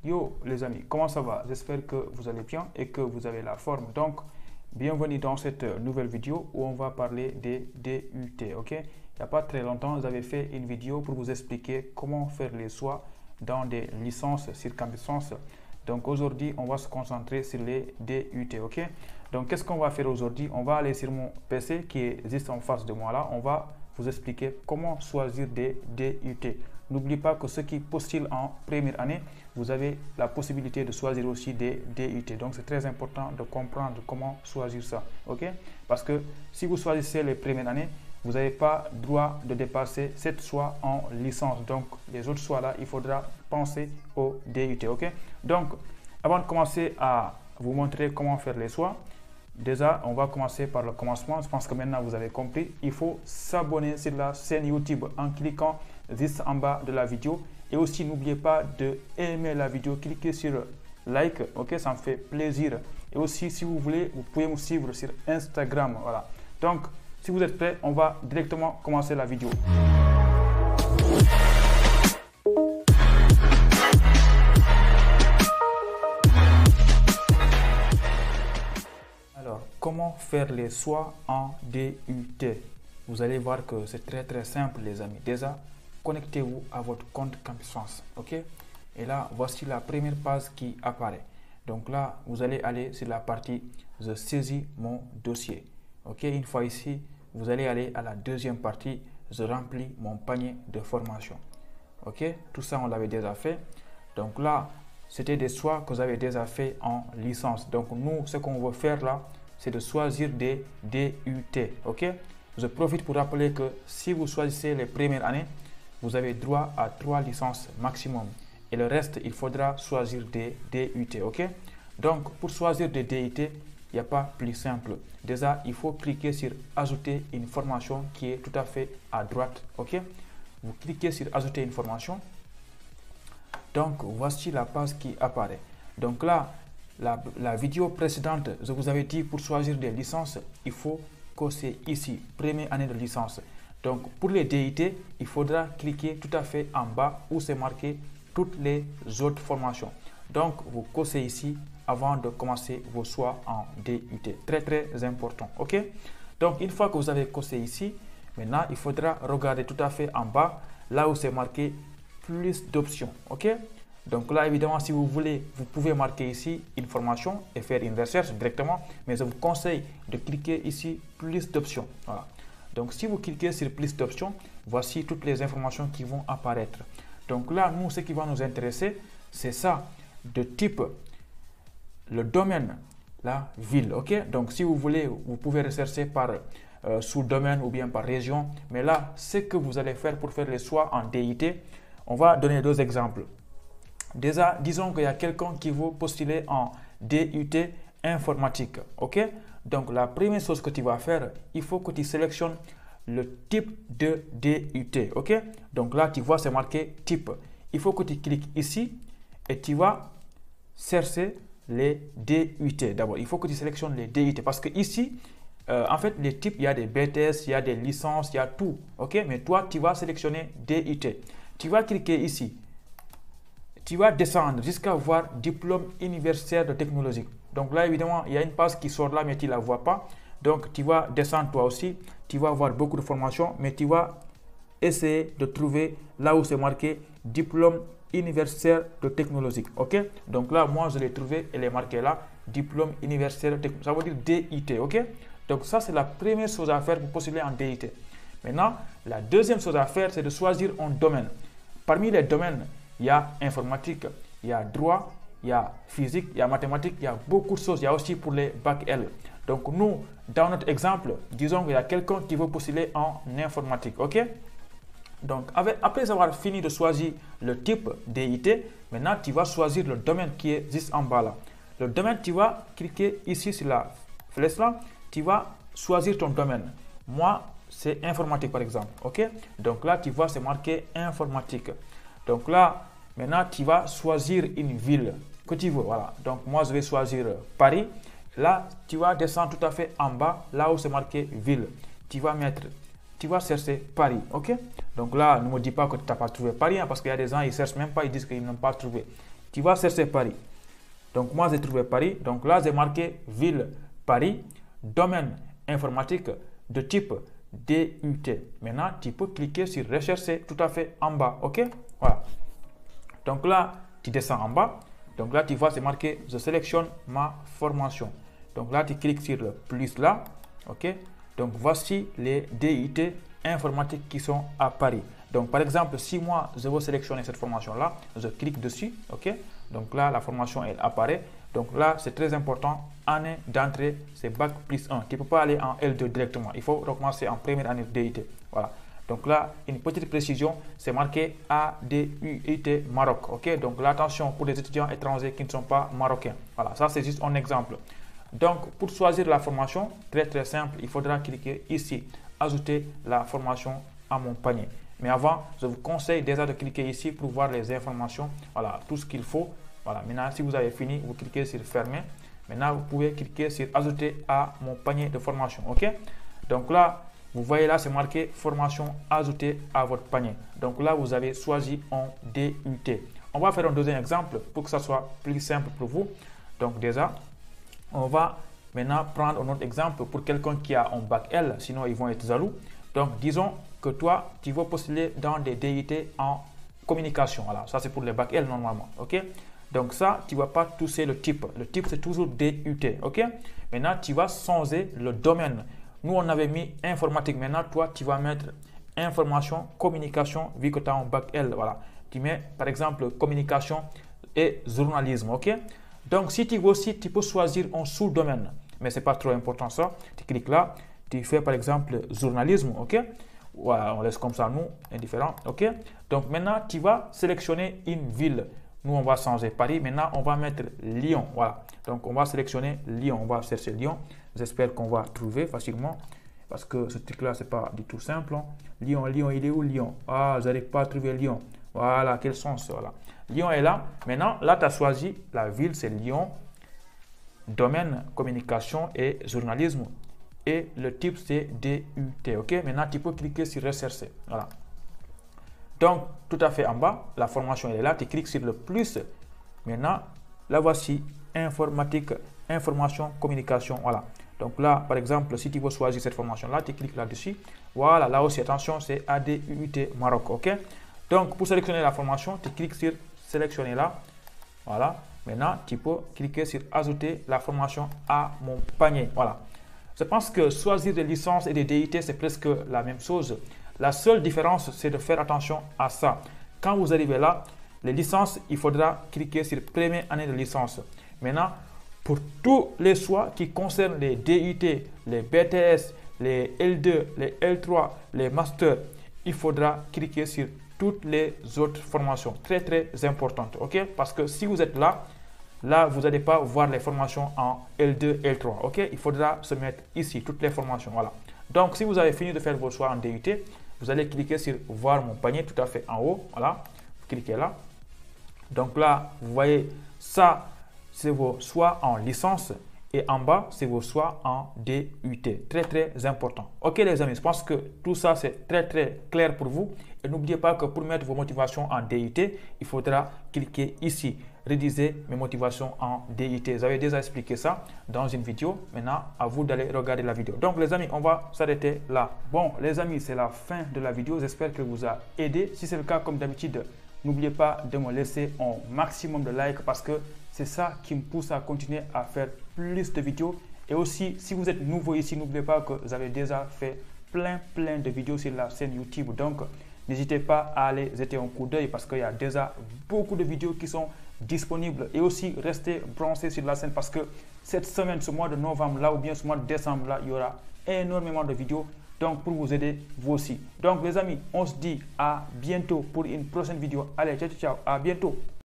Yo les amis, comment ça va? J'espère que vous allez bien et que vous avez la forme. Donc, bienvenue dans cette nouvelle vidéo où on va parler des DUT. Ok? Il n'y a pas très longtemps, j'avais fait une vidéo pour vous expliquer comment faire les choix dans des licences circonstances. Donc aujourd'hui, on va se concentrer sur les DUT. Ok? Donc qu'est-ce qu'on va faire aujourd'hui? On va aller sur mon PC qui existe en face de moi là. On va vous expliquer comment choisir des DUT. N'oubliez pas que ceux qui postulent en première année, vous avez la possibilité de choisir aussi des DUT. Donc, c'est très important de comprendre comment choisir ça. OK? Parce que si vous choisissez les premières années, vous n'avez pas droit de dépasser 7 choix en licence. Donc, les autres choix là, il faudra penser au DUT. OK? Donc, avant de commencer à vous montrer comment faire les choix, déjà, on va commencer par le commencement. Je pense que maintenant, vous avez compris. Il faut s'abonner sur la chaîne YouTube en cliquant juste en bas de la vidéo. Et aussi, n'oubliez pas de aimer la vidéo. Cliquez sur like. Ok, ça me fait plaisir. Et aussi, si vous voulez, vous pouvez me suivre sur Instagram. Voilà. Donc, si vous êtes prêts, on va directement commencer la vidéo. Alors, comment faire les choix en DUT? Vous allez voir que c'est très simple les amis. Déjà, connectez-vous à votre compte Campus France. Ok? Et là, voici la première page qui apparaît. Donc là, vous allez aller sur la partie je saisis mon dossier. Ok? Une fois ici, vous allez aller à la deuxième partie je remplis mon panier de formation. Ok? Tout ça, on l'avait déjà fait. Donc là, c'était des choix que vous avez déjà fait en licence. Donc nous, ce qu'on veut faire là, c'est de choisir des DUT. Ok? Je profite pour rappeler que si vous choisissez les premières années, vous avez droit à 3 licences maximum. Et le reste, il faudra choisir des DUT. Ok? Donc, pour choisir des DUT, il n'y a pas plus simple. Déjà, il faut cliquer sur ajouter une formation qui est tout à fait à droite. Ok? Vous cliquez sur ajouter une formation. Donc, voici la page qui apparaît. Donc là, la vidéo précédente, je vous avais dit pour choisir des licences, il faut cocher ici, première année de licence. Donc, pour les DUT, il faudra cliquer tout à fait en bas où c'est marqué toutes les autres formations. Donc, vous cochez ici avant de commencer vos choix en DUT. Très important. OK? Donc, une fois que vous avez coché ici, maintenant, il faudra regarder tout à fait en bas là où c'est marqué plus d'options. OK? Donc là, évidemment, si vous voulez, vous pouvez marquer ici une formation et faire une recherche directement. Mais je vous conseille de cliquer ici plus d'options. Voilà. Donc, si vous cliquez sur plus d'options, voici toutes les informations qui vont apparaître. Donc là, nous, ce qui va nous intéresser, c'est ça, de type le domaine, la ville. OK? Donc, si vous voulez, vous pouvez rechercher par sous-domaine ou bien par région. Mais là, ce que vous allez faire pour faire les choix en DUT, on va donner 2 exemples. Déjà, disons qu'il y a quelqu'un qui veut postuler en DUT informatique. OK? Donc, la première chose que tu vas faire, il faut que tu sélectionnes le type de DUT. OK? Donc là, tu vois, c'est marqué type. Il faut que tu cliques ici et tu vas chercher les DUT. D'abord, il faut que tu sélectionnes les DUT parce que ici, en fait, les types, il y a des BTS, il y a des licences, il y a tout. OK? Mais toi, tu vas sélectionner DUT. Tu vas cliquer ici. Tu vas descendre jusqu'à voir diplôme universitaire de technologie. Donc là, évidemment, il y a une page qui sort là, mais tu ne la vois pas. Donc, tu vas descendre toi aussi. Tu vas voir beaucoup de formations, mais tu vas essayer de trouver là où c'est marqué diplôme universitaire de technologie. OK? Donc là, moi, je l'ai trouvé. Elle est marquée là, diplôme universitaire de technologie. Ça veut dire DUT. OK? Donc, ça, c'est la première chose à faire pour postuler en DUT. Maintenant, la deuxième chose à faire, c'est de choisir un domaine. Parmi les domaines, il y a informatique, il y a droit, il y a physique, il y a mathématiques, il y a beaucoup de choses. Il y a aussi pour les bac L. Donc nous, dans notre exemple, disons qu'il y a quelqu'un qui veut postuler en informatique. OK? Donc après avoir fini de choisir le type DUT, maintenant tu vas choisir le domaine qui est juste en bas là. Le domaine, tu vas cliquer ici sur la flèche là. Tu vas choisir ton domaine. Moi, c'est informatique par exemple. OK? Donc là, tu vois, c'est marqué informatique. Donc là, maintenant, tu vas choisir une ville que tu veux. Voilà. Donc, moi, je vais choisir Paris. Là, tu vas descendre tout à fait en bas, là où c'est marqué ville. Tu vas chercher Paris. OK? Donc là, ne me dis pas que tu n'as pas trouvé Paris, hein, parce qu'il y a des gens, ils ne cherchent même pas, ils disent qu'ils n'ont pas trouvé. tu vas chercher Paris. Donc, moi, j'ai trouvé Paris. Donc là, j'ai marqué ville Paris, domaine informatique de type DUT. Maintenant, tu peux cliquer sur rechercher tout à fait en bas. OK? Voilà. Donc là, tu descends en bas. Donc là, tu vois, c'est marqué, je sélectionne ma formation. Donc là, tu cliques sur le plus là. OK? Donc voici les DUT informatiques qui sont à Paris. Donc par exemple, si moi, je veux sélectionner cette formation-là, je clique dessus. OK? Donc là, la formation, elle apparaît. Donc là, c'est très important. Année d'entrée, c'est Bac plus 1. Tu ne peux pas aller en L2 directement. Il faut recommencer en première année de DUT. Voilà. Donc là, une petite précision, c'est marqué ADUT Maroc. OK? Donc là, attention pour les étudiants étrangers qui ne sont pas marocains. Voilà, ça c'est juste un exemple. Donc, pour choisir la formation, très simple, il faudra cliquer ici, ajouter la formation à mon panier. Mais avant, je vous conseille déjà de cliquer ici pour voir les informations, voilà, tout ce qu'il faut. Voilà, maintenant, si vous avez fini, vous cliquez sur fermer. Maintenant, vous pouvez cliquer sur ajouter à mon panier de formation. OK? Donc là, vous voyez là, c'est marqué formation ajoutée à votre panier. Donc là, vous avez choisi un DUT. On va faire un deuxième exemple pour que ça soit plus simple pour vous. Donc déjà, on va maintenant prendre un autre exemple pour quelqu'un qui a un bac L, sinon ils vont être jaloux. Donc disons que toi, tu veux postuler dans des DUT en communication. Voilà, ça c'est pour les bac L normalement. OK? Donc ça, tu ne vas pas toucher le type. Le type, c'est toujours DUT. OK? Maintenant, tu vas changer le domaine. Nous, on avait mis informatique. Maintenant, toi, tu vas mettre information, communication, vu que tu as un bac L. Voilà. Tu mets, par exemple, communication et journalisme. OK? Donc, si tu veux aussi, tu peux choisir un sous-domaine. Mais ce n'est pas trop important ça. Tu cliques là. Tu fais, par exemple, journalisme. OK? Voilà, on laisse comme ça, nous, indifférent. OK? Donc, maintenant, tu vas sélectionner une ville. Nous, on va changer Paris. Maintenant, on va mettre Lyon. Voilà. Donc, on va sélectionner Lyon. On va chercher Lyon. J'espère qu'on va trouver facilement. Parce que ce truc-là, ce n'est pas du tout simple. Hein. Lyon, il est où Lyon? Ah, je n'arrive pas à trouver Lyon. Voilà, quel sens. Voilà. Lyon est là. Maintenant, là, tu as choisi la ville, c'est Lyon. Domaine, communication et journalisme. Et le type, c'est DUT. OK? Maintenant, tu peux cliquer sur rechercher. Voilà. Donc, tout à fait en bas, la formation elle est là. Tu cliques sur le plus. Maintenant, là voici informatique, information, communication. Voilà. Donc là, par exemple, si tu veux choisir cette formation-là, tu cliques là-dessus. Voilà, là aussi, attention, c'est ADUT Maroc. OK? Donc, pour sélectionner la formation, tu cliques sur sélectionner là. Voilà. Maintenant, tu peux cliquer sur ajouter la formation à mon panier. Voilà. Je pense que choisir des licences et des DUT, c'est presque la même chose. La seule différence, c'est de faire attention à ça. Quand vous arrivez là, les licences, il faudra cliquer sur première année de licence. Maintenant, pour tous les choix qui concernent les DUT, les BTS, les L2, les L3, les masters, il faudra cliquer sur toutes les autres formations. Très importantes. OK? Parce que si vous êtes là, vous n'allez pas voir les formations en L2, L3. OK? Il faudra se mettre ici, toutes les formations. Voilà. Donc, si vous avez fini de faire vos choix en DUT, vous allez cliquer sur voir mon panier tout à fait en haut. Voilà. Vous cliquez là. Donc là, vous voyez, ça, c'est vos choix en licence. Et en bas, c'est vos choix en DUT. Très important. OK les amis, je pense que tout ça, c'est très clair pour vous. Et n'oubliez pas que pour mettre vos motivations en DUT, il faudra cliquer ici. Rédiger mes motivations en DUT. J'avais déjà expliqué ça dans une vidéo. Maintenant, à vous d'aller regarder la vidéo. Donc les amis, on va s'arrêter là. Bon les amis, c'est la fin de la vidéo. J'espère que vous a aidé. Si c'est le cas, comme d'habitude, n'oubliez pas de me laisser un maximum de likes parce que c'est ça qui me pousse à continuer à faire plus de vidéos. Et aussi, si vous êtes nouveau ici, n'oubliez pas que vous avez déjà fait plein de vidéos sur la chaîne YouTube. Donc, n'hésitez pas à aller jeter un coup d'œil parce qu'il y a déjà beaucoup de vidéos qui sont disponibles. Et aussi, restez branchés sur la chaîne parce que cette semaine, ce mois de novembre là ou bien ce mois de décembre là, il y aura énormément de vidéos. Donc, pour vous aider, vous aussi. Donc, les amis, on se dit à bientôt pour une prochaine vidéo. Allez, ciao, à bientôt.